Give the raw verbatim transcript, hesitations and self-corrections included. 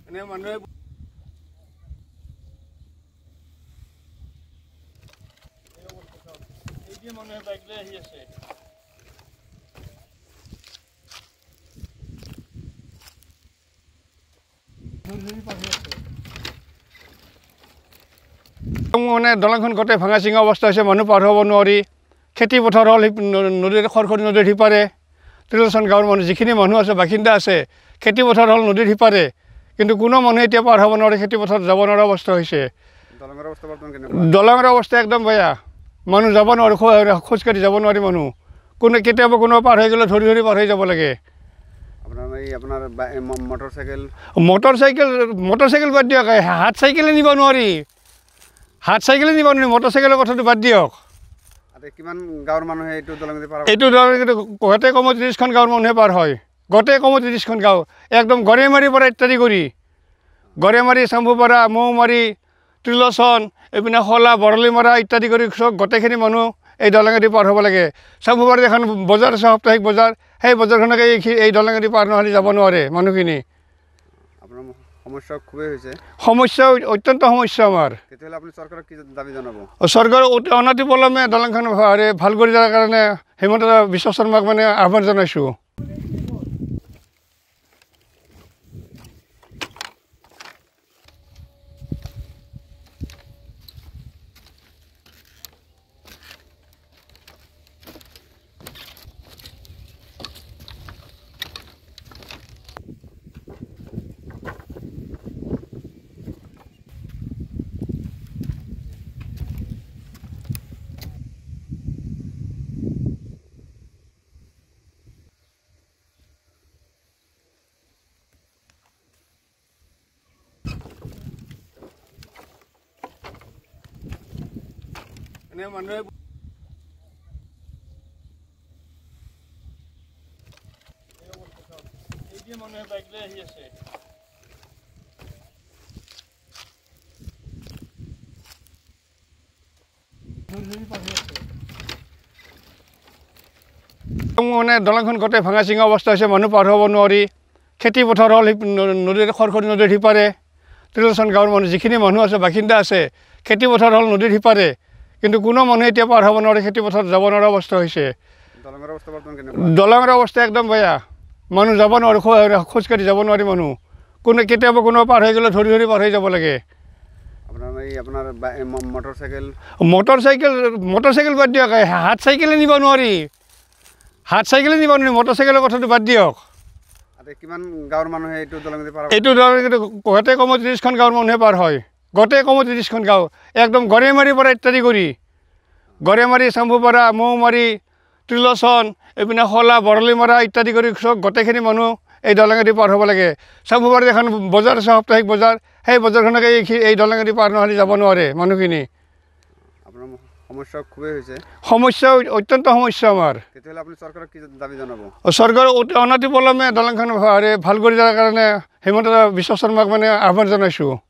এনে মানুহে এই যে মানুহে বাইক লৈ আহি আছে মানে দলংখন গোটেই ভাঙা চিঙা অৱস্থা হৈছে মানুহ পাৰ হ'ব নোৱাৰি খেতি পথাৰ হ'ল নদীৰ খৰখৰী নদীৰ সিপাৰে ত্ৰিলোচন গাঁৱৰ মানুহ যিখিনি মানুহ আছে বাসিন্দা আছে খেতি পথাৰ হ'ল নদীৰ সিপাৰে কিন্তু কোনো মানুহে এতিয়া পাৰ হ'ব নোৱাৰে খেতি পথাৰত যাব নোৱাৰা অৱস্থা হৈছে দলঙৰ অৱস্থা বৰ্তমান কেনেকুৱা দলঙৰ অৱস্থা একদম বেয়া মানুহ যাব নোৱাৰে খোজকাঢ়ি যাব নোৱাৰি মানুহ কোনো কেতিয়াবা কোনোবা পাৰ হৈ গ'লে ধৰি ধৰি পাৰ হৈ যাব লাগে আপোনাৰ এই আপোনাৰ motorcycle motorcycle motorcycle বাদ দিয়ক হাত চাইকেলে নিব নোৱাৰি হাত চাইকেলে নিব নোৱাৰি মটৰ চাইকেলৰ কথাটো বাদ দিয়ক কিমান গাঁৱৰ মানুহে এইটো দলং পাৰ এইটো দলং গোটেই কমত ত্ৰিছখন গাঁৱৰ মানুহে পাৰ হয় গোটেই কমত ত্ৰিছখন গাঁও একদম গড়েমাৰীৰ পৰা ইত্যাদি কৰি গড়েমাৰী চাম্ভুপাৰা মৌমাৰী ত্ৰিলোচন এইপিনে খলা বৰলীমৰা ইত্যাদি কৰি চব গোটেইখিনি মানুহ এই দলঙেদি পাৰ হ'ব লাগে চাম্ভুপাৰাত এখন বজাৰ আছে সাপ্তাহিক বজাৰ সেই বজাৰখনকে এই এই দলঙেদি পাৰ নহ'লে যাব নোৱাৰে মানুহখিনি আপোনাৰ সমস্যা খুবেই হৈছে সমস্যা অত্যন্ত সমস্যা আমাৰ তেতিয়াহ'লে আপুনি চৰকাৰক কি দাবী জনাব চৰকাৰৰ অনাতি পলমে দলংখন ভাল কৰি দিয়াৰ কাৰণে হিমন্ত বিশ্ব শৰ্মাক মানে আহ্বান জনাইছোঁ এনে মানুহে এই যে মানুহে বাইক লৈ আহি আছে মানে দলংখন গোটেই ভাঙা চিঙা অৱস্থা হৈছে মানুহ পাৰ হ'ব নোৱাৰি খেতি পথাৰ হ'ল নদীৰ খৰখৰী নদীৰ সিপাৰে ত্ৰিলোচন গাঁৱৰ মানুহ যিখিনি মানুহ আছে বাসিন্দা আছে খেতি পথাৰ হ'ল নদীৰ সিপাৰে কিন্তু কোনো মানুহে এতিয়া পাৰ হ'ব নোৱাৰে খেতি পথাৰত যাব নোৱাৰা অৱস্থা হৈছে দলঙৰ অৱস্থা বৰ্তমান কেনেকুৱা দলঙৰ অৱস্থা একদম বেয়া মানুহ যাব নোৱাৰে খোজকাঢ়ি যাব নোৱাৰি মানুহ কোনো কেতিয়াবা কোনোবা পাৰ হৈ গ'লে ধৰি ধৰি পাৰ হৈ যাব লাগে আপোনাৰ এই আপোনাৰ motorcycle motorcycle motorcycle বাদ দিয়ক হাত চাইকেলে নিব নোৱাৰি হাত চাইকেলে নিব নোৱাৰি মটৰ চাইকেলৰ কথাটো বাদ দিয়ক কিমান গাঁৱৰ মানুহে এইটো দলং পাৰ এইটো দলং গোটেই কমত ত্ৰিছখন গাঁৱৰ মানুহে পাৰ হয় গোটেই কমত ত্ৰিছখন গাঁও একদম গড়েমাৰীৰ পৰা ইত্যাদি কৰি গড়েমাৰী চাম্ভুপাৰা মৌমাৰী ত্ৰিলোচন এইপিনে খলা বৰলীমৰা ইত্যাদি কৰি চব গোটেইখিনি মানুহ এই দলঙেদি পাৰ হ'ব লাগে চাম্ভুপাৰাত এখন বজাৰ আছে সাপ্তাহিক বজাৰ সেই বজাৰখনকে এই এই দলঙেদি পাৰ নহ'লে যাব নোৱাৰে মানুহখিনি আপোনাৰ সমস্যা খুবেই হৈছে সমস্যা অত্যন্ত সমস্যা আমাৰ তেতিয়াহ'লে আপুনি চৰকাৰক কি দাবী জনাব চৰকাৰৰ অনাতি পলমে দলংখন ভাল কৰি দিয়াৰ কাৰণে হিমন্ত বিশ্ব শৰ্মাক মানে আহ্বান জনাইছোঁ